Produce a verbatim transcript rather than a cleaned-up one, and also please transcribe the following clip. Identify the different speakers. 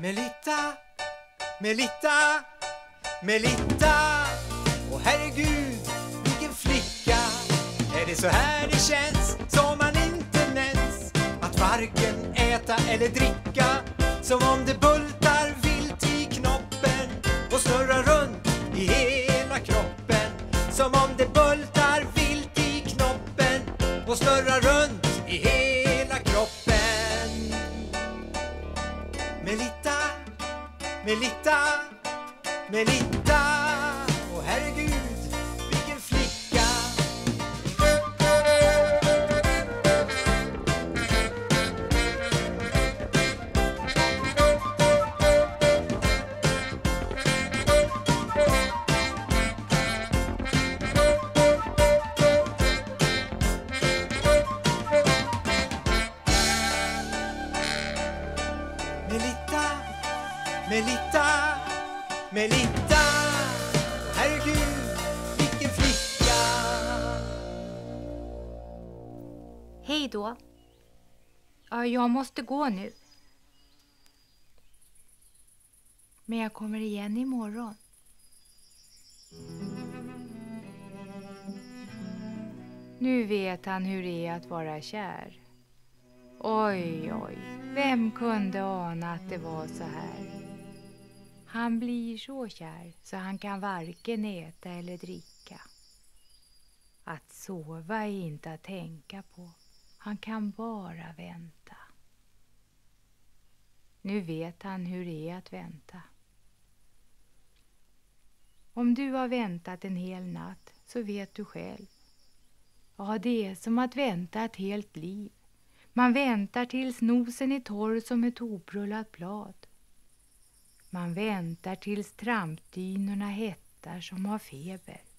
Speaker 1: Melitta, Melitta, Melitta. Åh herregud, vilken flicka. Är det så här det känns som man inte nämns? Att varken äta eller dricka, som om det bultar vilt i knoppen och snurrar runt i hela kroppen. Som om det bultar vilt i knoppen och snurrar runt i hela kroppen. Melitta, Melitta, Melitta. Åh herregud, vilken flicka. Melitta, Melitta, Melitta. Herregud, vilken flicka.
Speaker 2: Hej då. Ja, jag måste gå nu. Men jag kommer igen imorgon. Nu vet han hur det är att vara kär. Oj, oj. Vem kunde ana att det var så här? Han blir så kär så han kan varken äta eller dricka. Att sova är inte att tänka på. Han kan bara vänta. Nu vet han hur det är att vänta. Om du har väntat en hel natt så vet du själv. Ja, det är som att vänta ett helt liv. Man väntar tills nosen är torr som ett oprullat blad. Man väntar tills trampdynorna hettar som har feber.